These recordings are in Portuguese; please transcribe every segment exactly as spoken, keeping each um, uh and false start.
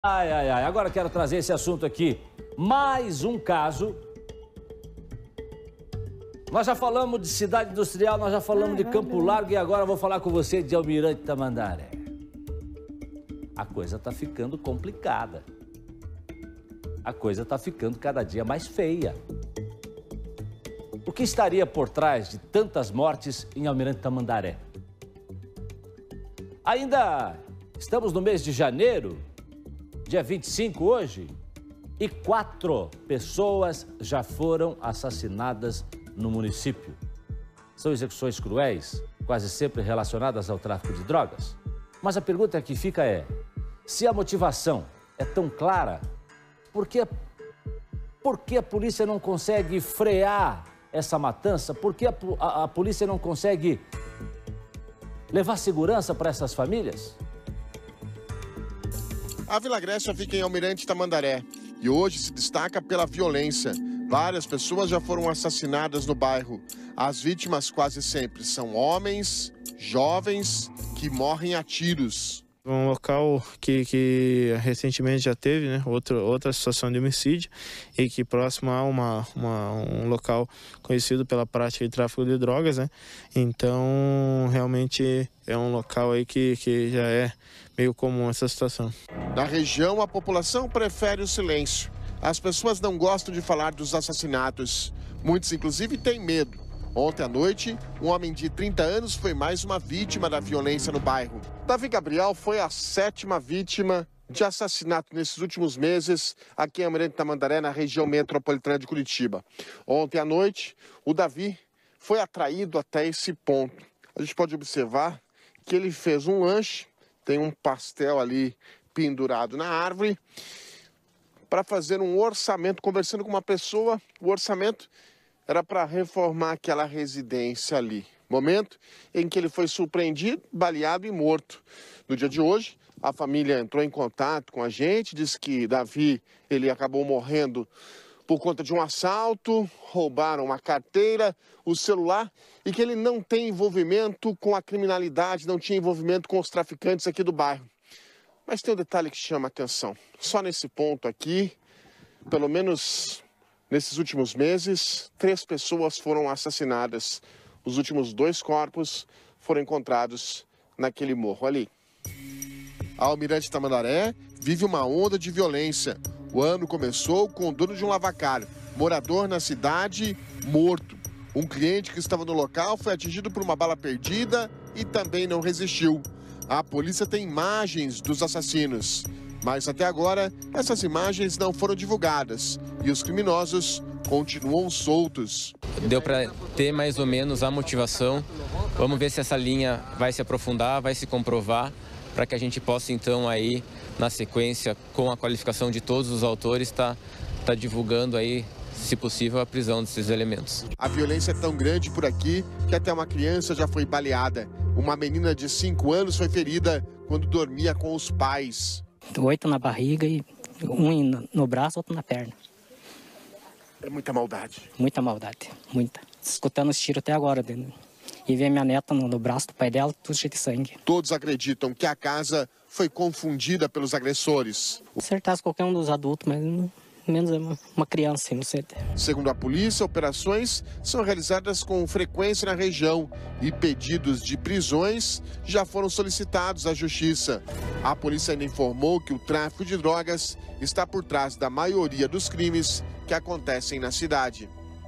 Ai, ai, ai, agora quero trazer esse assunto aqui. Mais um caso. Nós já falamos de cidade industrial, nós já falamos de Campo Largo e agora eu vou falar com você de Almirante Tamandaré. A coisa tá ficando complicada. A coisa tá ficando cada dia mais feia. O que estaria por trás de tantas mortes em Almirante Tamandaré? Ainda estamos no mês de janeiro, dia vinte e cinco hoje, e quatro pessoas já foram assassinadas no município. São execuções cruéis, quase sempre relacionadas ao tráfico de drogas. Mas a pergunta que fica é, se a motivação é tão clara, por que, por que a polícia não consegue frear essa matança? Por que a, a, a polícia não consegue levar segurança para essas famílias? A Vila Grécia fica em Almirante Tamandaré e hoje se destaca pela violência. Várias pessoas já foram assassinadas no bairro. As vítimas quase sempre são homens, jovens, que morrem a tiros. Um local que, que recentemente já teve, né, outra, outra situação de homicídio e que próximo a uma, uma, um local conhecido pela prática de tráfico de drogas, né? Então, realmente é um local aí que, que já é meio comum essa situação. Na região, a população prefere o silêncio. As pessoas não gostam de falar dos assassinatos. Muitos, inclusive, têm medo. Ontem à noite, um homem de trinta anos foi mais uma vítima da violência no bairro. Davi Gabriel foi a sétima vítima de assassinato nesses últimos meses aqui em Almirante Tamandaré, na região metropolitana de Curitiba. Ontem à noite, o Davi foi atraído até esse ponto. A gente pode observar que ele fez um lanche, tem um pastel ali pendurado na árvore, para fazer um orçamento, conversando com uma pessoa, o orçamento era para reformar aquela residência ali. Momento em que ele foi surpreendido, baleado e morto. No dia de hoje, a família entrou em contato com a gente, disse que Davi ele acabou morrendo por conta de um assalto, roubaram uma carteira, o celular, e que ele não tem envolvimento com a criminalidade, não tinha envolvimento com os traficantes aqui do bairro. Mas tem um detalhe que chama a atenção. Só nesse ponto aqui, pelo menos nesses últimos meses, três pessoas foram assassinadas. Os últimos dois corpos foram encontrados naquele morro ali. A Almirante Tamandaré vive uma onda de violência. O ano começou com o dono de um lavacar, morador na cidade, morto. Um cliente que estava no local foi atingido por uma bala perdida e também não resistiu. A polícia tem imagens dos assassinos, mas até agora essas imagens não foram divulgadas e os criminosos continuam soltos. Deu para ter mais ou menos a motivação. Vamos ver se essa linha vai se aprofundar, vai se comprovar, para que a gente possa então aí, na sequência, com a qualificação de todos os autores, estar tá, tá divulgando aí, se possível, a prisão desses elementos. A violência é tão grande por aqui que até uma criança já foi baleada. Uma menina de cinco anos foi ferida quando dormia com os pais. Oito na barriga e um no braço, outro na perna. É muita maldade. Muita maldade, muita. Escutando os tiros até agora. E ver minha neta no, no braço do pai dela, tudo cheio de sangue. Todos acreditam que a casa foi confundida pelos agressores. Acertasse qualquer um dos adultos, mas não, menos uma criança, não sei. Segundo a polícia, operações são realizadas com frequência na região e pedidos de prisões já foram solicitados à justiça. A polícia ainda informou que o tráfico de drogas está por trás da maioria dos crimes que acontecem na cidade.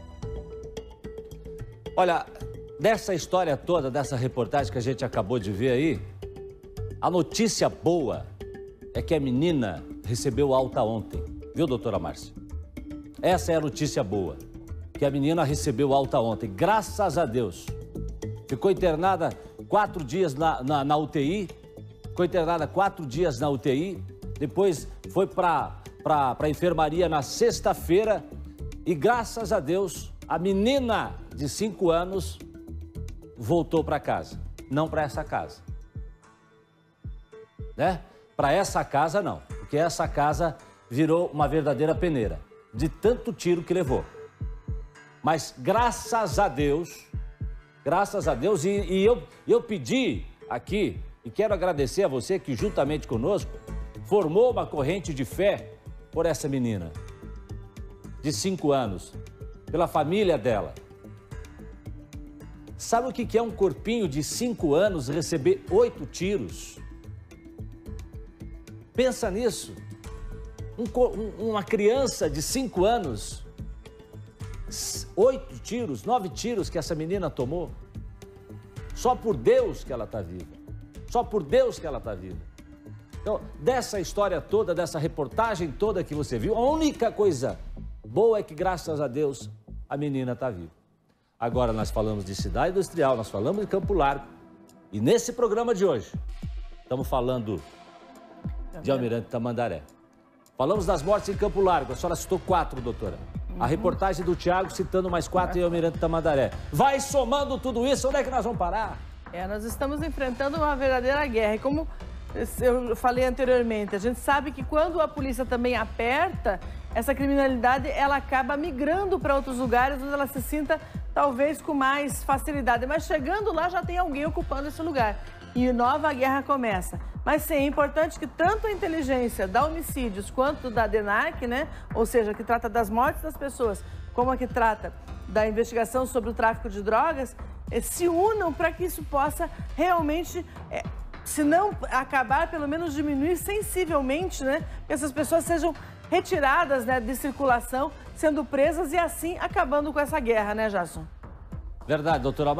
Olha, dessa história toda, dessa reportagem que a gente acabou de ver aí, a notícia boa é que a menina recebeu alta ontem. Viu, doutora Márcia? Essa é a notícia boa, que a menina recebeu alta ontem, graças a Deus. Ficou internada quatro dias na, na, na U T I, ficou internada quatro dias na U T I, depois foi para a enfermaria na sexta-feira e, graças a Deus, a menina de cinco anos voltou para casa, não para essa casa. Né? Para essa casa, não, porque essa casa virou uma verdadeira peneira, de tanto tiro que levou. Mas graças a Deus, graças a Deus, e, e eu, eu pedi aqui, e quero agradecer a você que juntamente conosco, formou uma corrente de fé por essa menina de cinco anos, pela família dela. Sabe o que é um corpinho de cinco anos receber oito tiros? Pensa nisso. Um, um, uma criança de cinco anos, oito tiros, nove tiros que essa menina tomou. Só por Deus que ela está viva. Só por Deus que ela está viva. Então, dessa história toda, dessa reportagem toda que você viu, a única coisa boa é que, graças a Deus, a menina está viva. Agora nós falamos de cidade industrial, nós falamos de Campo Largo. E nesse programa de hoje, estamos falando de Almirante Tamandaré. Falamos das mortes em Campo Largo. A senhora citou quatro, doutora. A reportagem do Tiago citando mais quatro em Almirante Tamandaré. Vai somando tudo isso, onde é que nós vamos parar? É, nós estamos enfrentando uma verdadeira guerra. E como eu falei anteriormente, a gente sabe que quando a polícia também aperta, essa criminalidade ela acaba migrando para outros lugares onde ela se sinta talvez com mais facilidade. Mas chegando lá já tem alguém ocupando esse lugar. E nova guerra começa. Mas sim, é importante que tanto a inteligência da homicídios quanto da DENARC, né, ou seja, que trata das mortes das pessoas, como a que trata da investigação sobre o tráfico de drogas, eh, se unam para que isso possa realmente, eh, se não acabar, pelo menos diminuir sensivelmente, né, que essas pessoas sejam retiradas, né, de circulação, sendo presas e assim acabando com essa guerra, né, Jasson? Verdade, doutora.